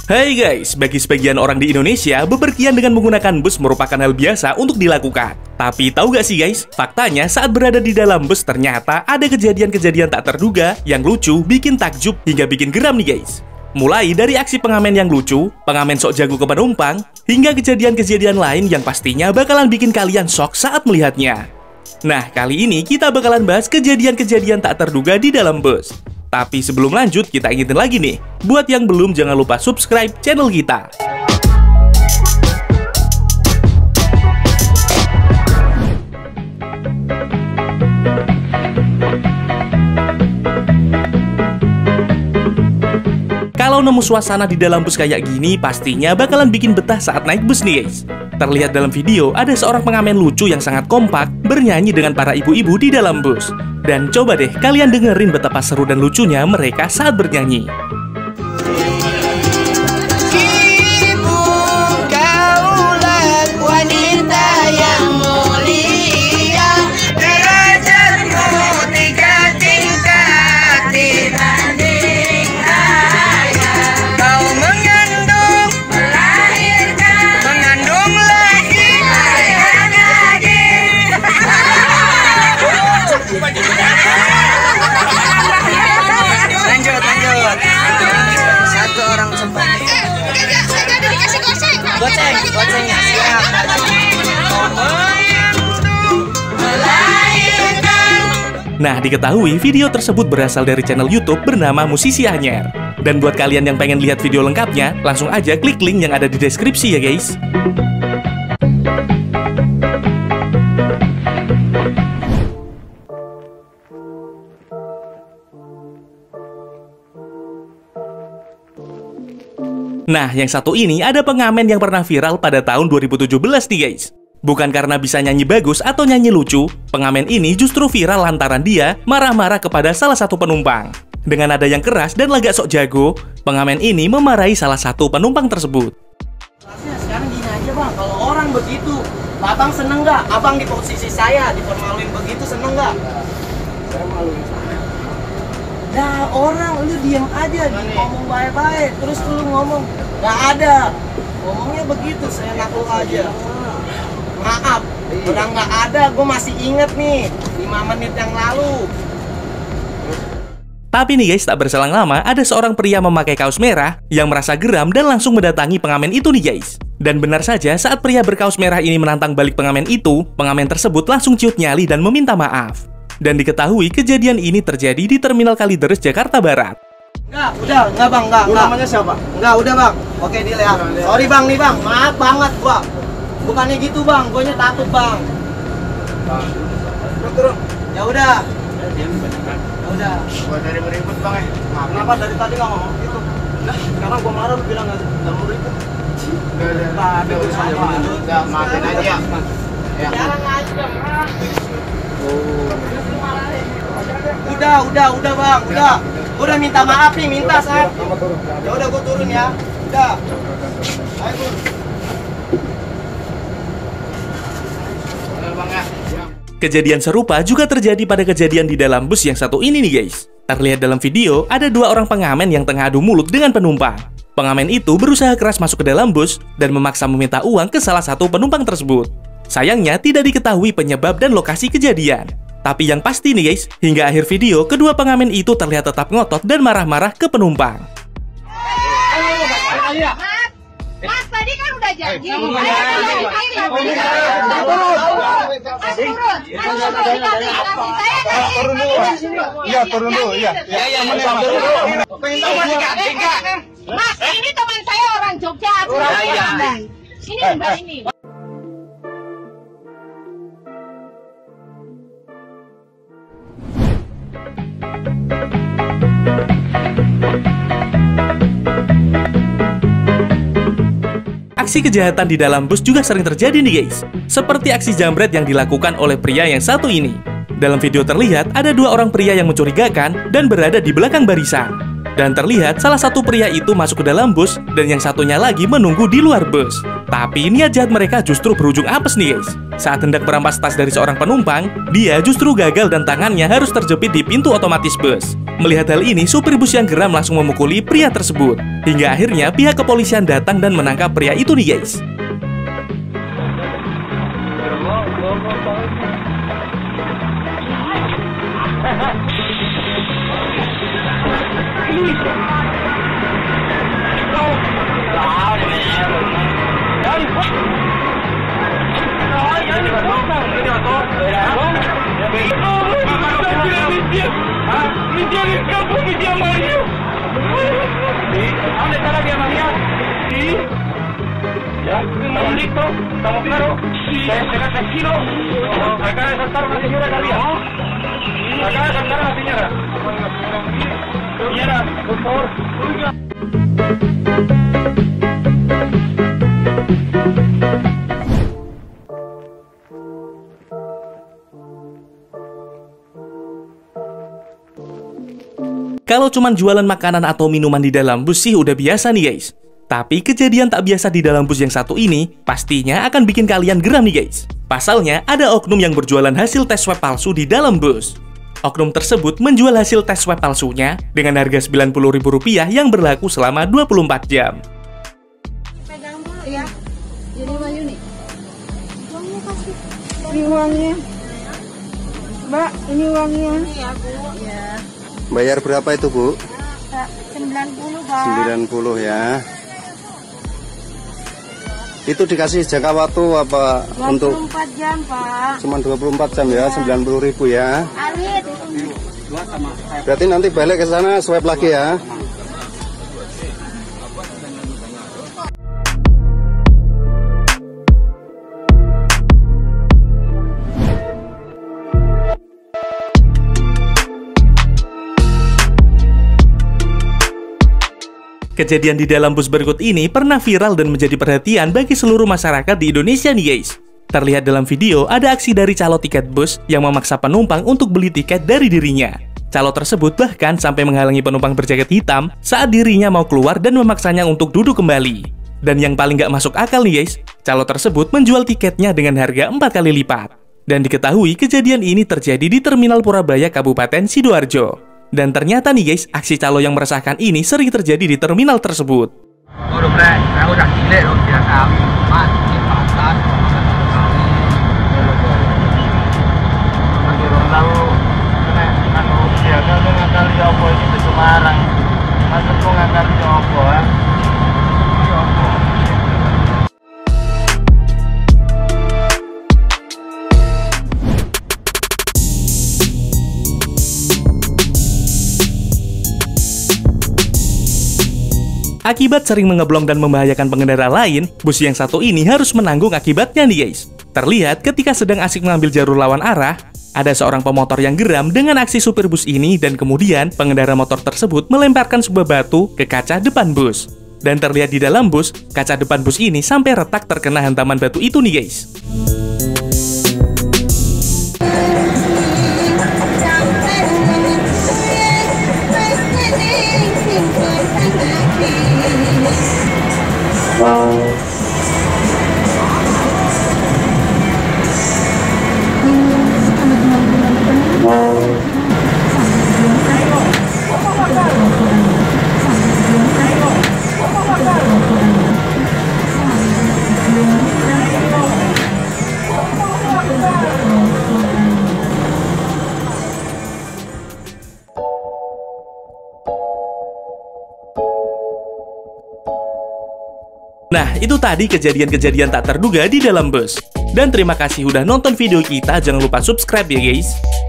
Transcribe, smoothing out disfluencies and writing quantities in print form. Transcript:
Hai guys, bagi sebagian orang di Indonesia, bepergian dengan menggunakan bus merupakan hal biasa untuk dilakukan. Tapi tahu gak sih guys, faktanya saat berada di dalam bus ternyata ada kejadian-kejadian tak terduga yang lucu, bikin takjub, hingga bikin geram nih guys. Mulai dari aksi pengamen yang lucu, pengamen sok jago ke penumpang, hingga kejadian-kejadian lain yang pastinya bakalan bikin kalian shock saat melihatnya. Nah, kali ini kita bakalan bahas kejadian-kejadian tak terduga di dalam bus. Tapi sebelum lanjut, kita ingetin lagi nih, buat yang belum jangan lupa subscribe channel kita. Kalau nemu suasana di dalam bus kayak gini, pastinya bakalan bikin betah saat naik bus nih guys. Terlihat dalam video, ada seorang pengamen lucu yang sangat kompak bernyanyi dengan para ibu-ibu di dalam bus. Dan coba deh kalian dengerin betapa seru dan lucunya mereka saat bernyanyi. Ibu kaulah wanita yang mulia, derajatmu 3 tingkat dibanding ayah. Kau mengandung, melahirkan, mengandung lagi, melahirkan lagi. Lanjut. Satu orang sempat. Saya tadi dikasih goceng. Gocengnya siap. Nah, diketahui video tersebut berasal dari channel YouTube bernama Musisi Anyer. Dan buat kalian yang pengen lihat video lengkapnya, langsung aja klik link yang ada di deskripsi ya guys. Nah, yang satu ini ada pengamen yang pernah viral pada tahun 2017 nih guys. Bukan karena bisa nyanyi bagus atau nyanyi lucu, pengamen ini justru viral lantaran dia marah-marah kepada salah satu penumpang. Dengan nada yang keras dan lagak sok jago, pengamen ini memarahi salah satu penumpang tersebut. Sekarang gini aja bang, kalau orang begitu, abang seneng nggak? Abang di posisi saya, dipermaluin begitu seneng nggak? Saya maluin saya. Nah orang lu diem aja, ngomong baik-baik, terus lu ngomong nggak ada, ngomongnya begitu, saya ngaku aja. Maaf, udah nggak ada, gue masih inget nih 5 menit yang lalu. Tapi nih guys, tak berselang lama ada seorang pria memakai kaos merah yang merasa geram dan langsung mendatangi pengamen itu nih guys. Dan benar saja, saat pria berkaos merah ini menantang balik pengamen itu, pengamen tersebut langsung ciut nyali dan meminta maaf. Dan diketahui kejadian ini terjadi di Terminal Kalideres, Jakarta Barat. Enggak bang, enggak. Namanya siapa? Enggak, udah bang. Oke, deal ya. Sorry bang nih bang, maaf banget gua. Bukannya gitu bang, guanya takut bang. Turun. Ya udah. Ya udah. Gua dari meribut bang ya. Kenapa dari tadi nggak ngomong gitu? Nah, sekarang gua marah lu bilang nggak mau ribut. Udah, maafin aja ya. Jarang aja marah. Udah bang, udah. Gua udah minta maaf nih, minta saya. Ya udah gua turun ya. Udah. Ayo turun. Kejadian serupa juga terjadi pada kejadian di dalam bus yang satu ini nih guys. Terlihat dalam video, ada 2 orang pengamen yang tengah adu mulut dengan penumpang. Pengamen itu berusaha keras masuk ke dalam bus dan memaksa meminta uang ke salah satu penumpang tersebut. Sayangnya tidak diketahui penyebab dan lokasi kejadian. Tapi yang pasti nih guys, hingga akhir video, kedua pengamen itu terlihat tetap ngotot dan marah-marah ke penumpang. Mas, tadi kan udah janji. Turun dulu. Iya. Mas, ini teman saya orang Jogja. Ini Mbak ini. Aksi kejahatan di dalam bus juga sering terjadi nih guys. Seperti aksi jambret yang dilakukan oleh pria yang satu ini. Dalam video terlihat ada 2 orang pria yang mencurigakan dan berada di belakang barisan. Dan terlihat salah satu pria itu masuk ke dalam bus dan yang satunya lagi menunggu di luar bus. Tapi niat jahat mereka justru berujung apes nih guys. Saat hendak merampas tas dari seorang penumpang, dia justru gagal dan tangannya harus terjepit di pintu otomatis bus. Melihat hal ini, supir bus yang geram langsung memukuli pria tersebut. Hingga akhirnya pihak kepolisian datang dan menangkap pria itu nih guys. Kalau cuman jualan makanan atau minuman di dalam bus sih udah biasa nih guys. Tapi kejadian tak biasa di dalam bus yang satu ini pastinya akan bikin kalian geram nih guys. Pasalnya ada oknum yang berjualan hasil tes swab palsu di dalam bus. Oknum tersebut menjual hasil tes swab palsunya dengan harga Rp90.000 yang berlaku selama 24 jam. Pegang dulu ya. Jadi Wayu nih. Uangnya kasih. Ini uangnya. Mbak, ini uangnya. Ini ya, Bu. Ya. Bayar berapa itu, Bu? 90, Pak. 90 ya. Itu dikasih jangka waktu apa 24 untuk? jam, Pak. Cuma 24 jam ya, 90.000 ya. Arit. Berarti nanti balik ke sana swab lagi ya. Kejadian di dalam bus berikut ini pernah viral dan menjadi perhatian bagi seluruh masyarakat di Indonesia nih guys. Terlihat dalam video ada aksi dari calo tiket bus yang memaksa penumpang untuk beli tiket dari dirinya. Calo tersebut bahkan sampai menghalangi penumpang berjaket hitam saat dirinya mau keluar dan memaksanya untuk duduk kembali. Dan yang paling gak masuk akal nih guys, calo tersebut menjual tiketnya dengan harga 4 kali lipat. Dan diketahui kejadian ini terjadi di Terminal Purabaya Kabupaten Sidoarjo. Dan ternyata nih guys, aksi calo yang meresahkan ini sering terjadi di terminal tersebut. Akibat sering mengeblong dan membahayakan pengendara lain, bus yang satu ini harus menanggung akibatnya nih guys. Terlihat ketika sedang asik mengambil jalur lawan arah, ada seorang pemotor yang geram dengan aksi supir bus ini dan kemudian pengendara motor tersebut melemparkan sebuah batu ke kaca depan bus. Dan terlihat di dalam bus, kaca depan bus ini sampai retak terkena hantaman batu itu nih guys. Nah, itu tadi kejadian-kejadian tak terduga di dalam bus. Dan terima kasih udah nonton video kita, jangan lupa subscribe ya guys.